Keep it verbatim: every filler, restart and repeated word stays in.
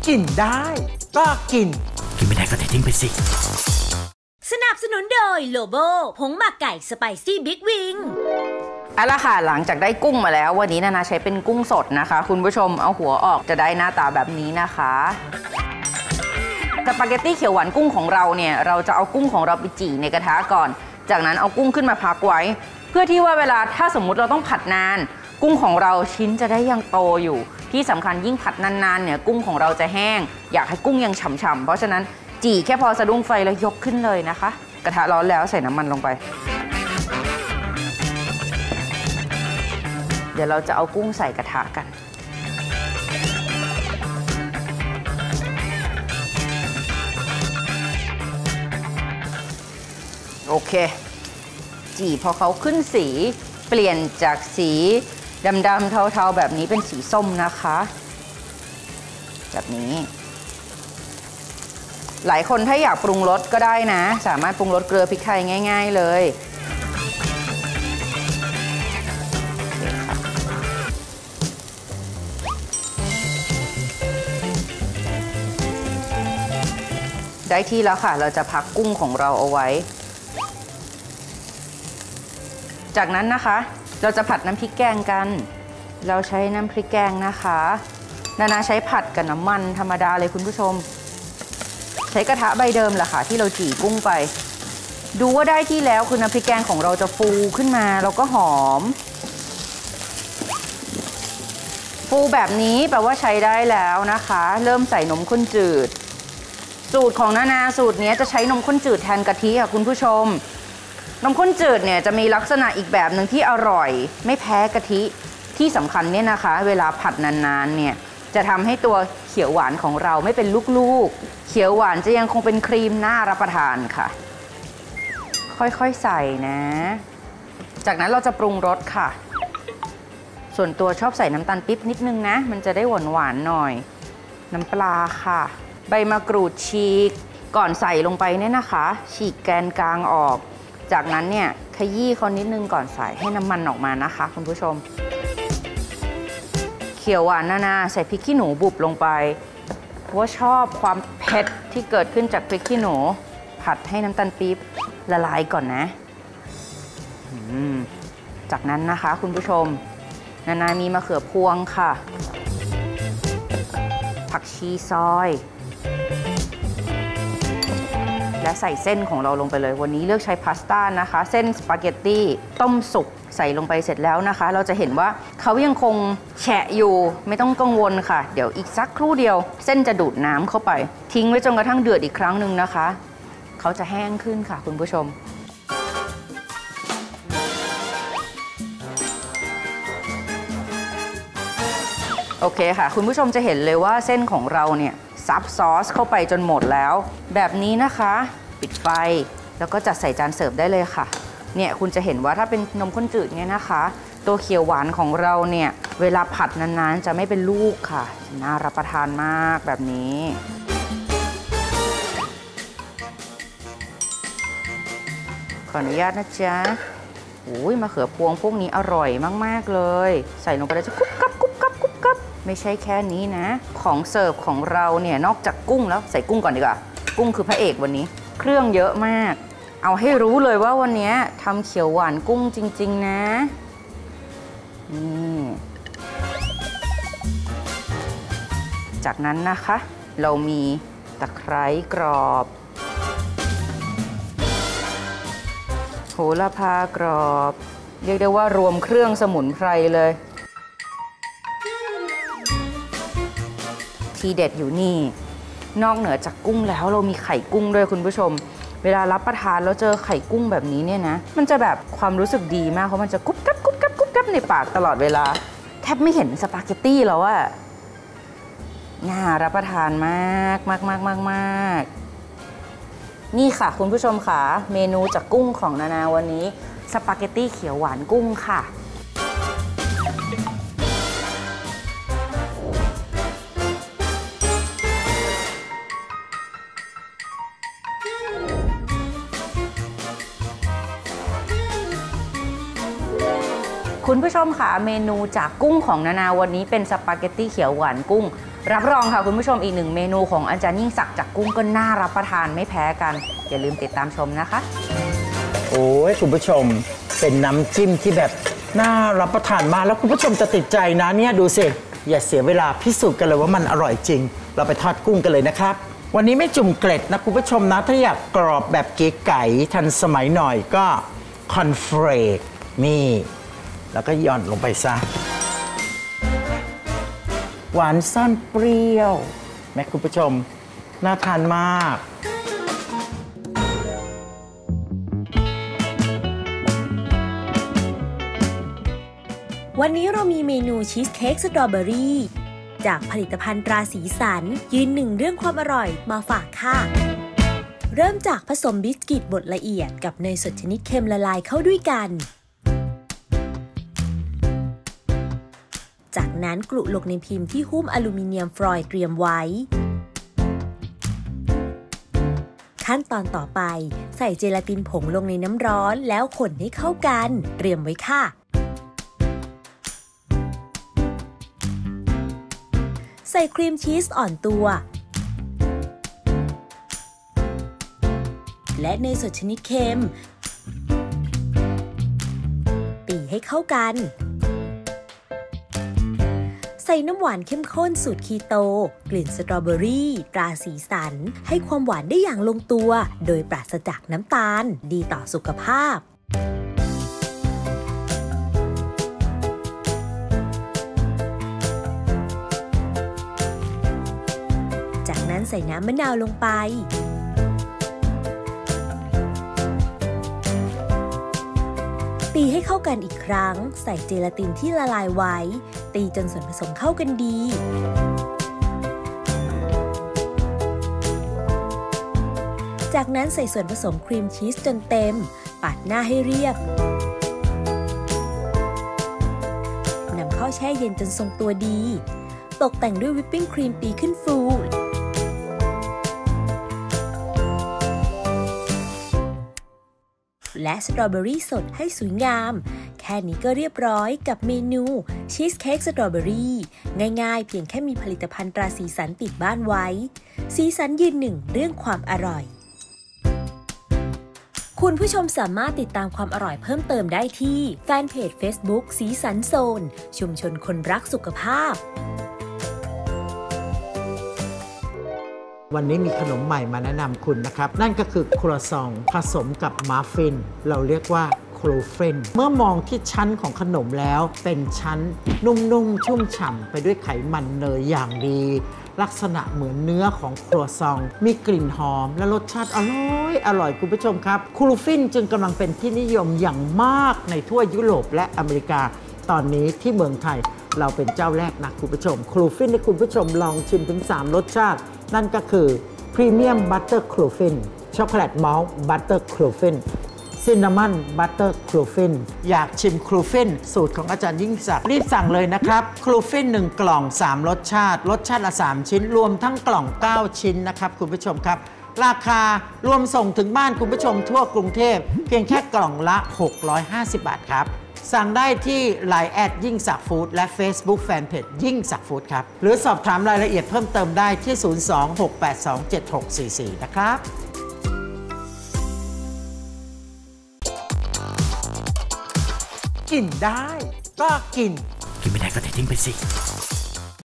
กินได้ก็กินกินไม่ได้ก็ทิ้งไปสิสนับสนุนโดยโลโบผงหมักไก่สไปซี่บิ๊กวิงเอาละค่ะหลังจากได้กุ้งมาแล้ววันนี้นานาใช้เป็นกุ้งสดนะคะคุณผู้ชมเอาหัวออกจะได้หน้าตาแบบนี้นะคะสปาเกตตี้เขียวหวานกุ้งของเราเนี่ยเราจะเอากุ้งของเราไปจี่ในกระทะก่อนจากนั้นเอากุ้งขึ้นมาพักไว้เพื่อที่ว่าเวลาถ้าสมมุติเราต้องผัดนานกุ้งของเราชิ้นจะได้ยังโตอยู่ที่สำคัญยิ่งผัดนานๆเนี่ยกุ้งของเราจะแห้งอยากให้กุ้งยังฉ่ำๆเพราะฉะนั้นจี่แค่พอสะดุ้งไฟแล้วยกขึ้นเลยนะคะกระทะร้อนแล้วใส่น้ำมันลงไปเดี๋ยวเราจะเอากุ้งใส่กระทะกันโอเคจี่พอเขาขึ้นสีเปลี่ยนจากสีดำๆเทาๆแบบนี้เป็นสีส้มนะคะแบบนี้หลายคนถ้าอยากปรุงรสก็ได้นะสามารถปรุงรสเกลือพริกไทยง่ายๆเลยได้ที่แล้วค่ะเราจะพักกุ้งของเราเอาไว้จากนั้นนะคะเราจะผัดน้ำพริกแกงกันเราใช้น้ำพริกแกงนะคะนานาใช้ผัดกับน้ำมันธรรมดาเลยคุณผู้ชมใช้กระทะใบเดิมแหละค่ะที่เราจี่กุ้งไปดูว่าได้ที่แล้วคือน้ำพริกแกงของเราจะฟูขึ้นมาแล้วก็หอมฟูแบบนี้แปลว่าใช้ได้แล้วนะคะเริ่มใส่นมข้นจืดสูตรของนานาสูตรนี้จะใช้นมข้นจืดแทนกะทิค่ะคุณผู้ชมนมข้นจืดเนี่ยจะมีลักษณะอีกแบบหนึ่งที่อร่อยไม่แพ้กะทิที่สำคัญเนี่ยนะคะเวลาผัดนานๆเนี่ยจะทำให้ตัวเขียวหวานของเราไม่เป็นลูกๆเขียวหวานจะยังคงเป็นครีมน่ารับประทานค่ะค่อยๆใส่นะจากนั้นเราจะปรุงรสค่ะส่วนตัวชอบใส่น้ำตาลปิ๊บนิดนึงนะมันจะได้หวานๆหน่อยน้ำปลาค่ะใบมะกรูดฉีกก่อนใส่ลงไปเนี่ยนะคะฉีกแกนกลางออกจากนั้นเนี่ยขยี้เขานิดนึงก่อนใส่ให้น้ำมันออกมานะคะคุณผู้ชมเขียวหวานนานาใส่พริกขี้หนูบุบลงไปเพราะว่าชอบความเผ็ดที่เกิดขึ้นจากพริกขี้หนูผัดให้น้ำตาลปี๊บละลายก่อนนะจากนั้นนะคะคุณผู้ชมนานามีมะเขือพวงค่ะผักชีซอยและใส่เส้นของเราลงไปเลยวันนี้เลือกใช้พาสต้านะคะเส้นสปาเกตตี้ต้มสุกใส่ลงไปเสร็จแล้วนะคะเราจะเห็นว่าเขายังคงแฉะอยู่ไม่ต้องกังวลค่ะเดี๋ยวอีกสักครู่เดียวเส้นจะดูดน้ำเข้าไปทิ้งไว้จนกระทั่งเดือดอีกครั้งหนึ่งนะคะเขาจะแห้งขึ้นค่ะคุณผู้ชมโอเคค่ะคุณผู้ชมจะเห็นเลยว่าเส้นของเราเนี่ยซับซอสเข้าไปจนหมดแล้วแบบนี้นะคะปิดไฟแล้วก็จัดใส่จานเสิร์ฟได้เลยค่ะเนี่ยคุณจะเห็นว่าถ้าเป็นนมข้นจืดเนี่ยนะคะตัวเขียวหวานของเราเนี่ยเวลาผัดนานๆจะไม่เป็นลูกค่ะน่ารับประทานมากแบบนี้ขออนุญาตนะจ๊ะโอ้ยมะเขือพวงพวกนี้อร่อยมากๆเลยใส่ลงไปแล้วจะกุ๊บกับกุ๊บกับกุ๊บกับไม่ใช่แค่นี้นะของเสิร์ฟของเราเนี่ยนอกจากกุ้งแล้วใส่กุ้งก่อนดีกว่ากุ้งคือพระเอกวันนี้เครื่องเยอะมากเอาให้รู้เลยว่าวันนี้ทำเขียวหวานกุ้งจริงๆนะนี่จากนั้นนะคะเรามีตะไคร้กรอบโหระพากรอบเรียกได้ว่ารวมเครื่องสมุนไพรเลยทีเด็ดอยู่นี่นอกเหนือจากกุ้งแล้วเรามีไข่กุ้งด้วยคุณผู้ชมเวลารับประทานแล้วเจอไข่กุ้งแบบนี้เนี่ยนะมันจะแบบความรู้สึกดีมากเพราะมันจะกุ๊บกับกุ๊บกับกุ๊บกับในปากตลอดเวลาแทบไม่เห็นสปาเกตตี้แล้วอะน่ารับประทานมากมากมากมากมากนี่ค่ะคุณผู้ชมค่ะเมนูจากกุ้งของนานาวันนี้สปาเกตตี้เขียวหวานกุ้งค่ะ คคุณผู้ชมค่ะเมนูจากกุ้งของนานาวันนี้เป็นสปาเกตตี้เขียวหวานกุ้งรับรองค่ะคุณผู้ชมอีกหนึ่งเมนูของอาจารย์ยิ่งศักดิ์จากกุ้งก็น่ารับประทานไม่แพ้กันอย่าลืมติดตามชมนะคะโอ้ยคุณผู้ชมเป็นน้ำจิ้มที่แบบน่ารับประทานมากแล้วคุณผู้ชมจะติดใจนะเนี่ยดูสิอย่าเสียเวลาพิสูจน์กันเลยว่ามันอร่อยจริงเราไปทอดกุ้งกันเลยนะครับวันนี้ไม่จุ่มเกล็ดนะคุณผู้ชมนะถ้าอยากกรอบแบบเก๋ไก๋ทันสมัยหน่อยก็คอนเฟรกนี่แล้วก็หย่อนลงไปซะหวานซ่อนเปรี้ยวแม่คุณผู้ชมน่าทานมากวันนี้เรามีเมนูชีสเค้กสตรอเบอรี่จากผลิตภัณฑ์ตราสีสันยืนหนึ่งเรื่องความอร่อยมาฝากค่ะเริ่มจากผสมบิสกิตบดละเอียดกับเนยสดชนิดเค็มละลายเข้าด้วยกันจากนั้นกลุลงในพิมพ์ที่หุ้มอลูมิเนียมฟอยล์เตรียมไว้ขั้นตอนต่อไปใส่เจลาตินผงลงในน้ำร้อนแล้วคนให้เข้ากันเตรียมไว้ค่ะใส่ครีมชีสอ่อนตัวและเนยสดชนิดเค็มตีให้เข้ากันใส่น้ำหวานเข้มข้นสูตรคีโตกลิ่นสตรอเบอรี่ตราสีสันให้ความหวานได้อย่างลงตัวโดยปราศจากน้ำตาลดีต่อสุขภาพจากนั้นใส่น้ำมะนาวลงไปตีให้เข้ากันอีกครั้งใส่เจลาตินที่ละลายไว้ตีจนส่วนผสมเข้ากันดีจากนั้นใส่ส่วนผสมครีมชีสจนเต็มปาดหน้าให้เรียบนำเข้าแช่เย็นจนทรงตัวดีตกแต่งด้วยวิปปิ้งครีมตีขึ้นฟูและสตรอเบอรี่สดให้สวยงามแค่นี้ก็เรียบร้อยกับเมนูชีสเค้กสตรอเบอรี่ง่ายๆเพียงแค่มีผลิตภัณฑ์ตราสีสันติดบ้านไว้สีสันยืนหนึ่งเรื่องความอร่อยคุณผู้ชมสามารถติดตามความอร่อยเพิ่มเติมได้ที่แฟนเพจ Facebook สีสันโซนชุมชนคนรักสุขภาพวันนี้มีขนมใหม่มาแนะนำคุณนะครับนั่นก็คือครัวซองผสมกับมัฟฟินเราเรียกว่าครูเฟนเมื่อมองที่ชั้นของขนมแล้วเป็นชั้นนุ่มๆชุ่มฉ่ำไปด้วยไขมันเนยอย่างดีลักษณะเหมือนเนื้อของครัวซองมีกลิ่นหอมและรสชาติอร่อยอร่อยคุณผู้ชมครับครูฟินจึงกำลังเป็นที่นิยมอย่างมากในทั่วยุโรปและอเมริกาตอนนี้ที่เมืองไทยเราเป็นเจ้าแรกนะคุณผู้ชมครูฟินให้คุณผู้ชมลองชิมถึงสามรสชาตินั่นก็คือพรีเมียมบัตเตอร์ครูฟินช็อกโกแลตมอลต์บัตเตอร์ครูฟินซินนามอนบัตเตอร์ครูฟินอยากชิมครูฟินสูตรของอาจารย์ยิ่งศักดิ์รีบสั่งเลยนะครับครูฟินหนึ่งกล่องสามรสชาติรสชาติละสามชิ้นรวมทั้งกล่องเก้าชิ้นนะครับคุณผู้ชมครับราคารวมส่งถึงบ้านคุณผู้ชมทั่วกรุงเทพเพียงแค่กล่องละหกร้อยห้าสิบบาทครับสั่งได้ที่ ไลน์ แอดยิ่งศักดิ์ฟู้ดและ Facebook Fanpage ยิ่งศักดิ์ฟู้ดครับหรือสอบถามรายละเอียดเพิ่มเติมได้ที่ศูนย์ สอง หก แปด สอง เจ็ด หก สี่ สี่นะครับกินได้ก็กินกินไม่ได้ก็เททิ้งไปสิ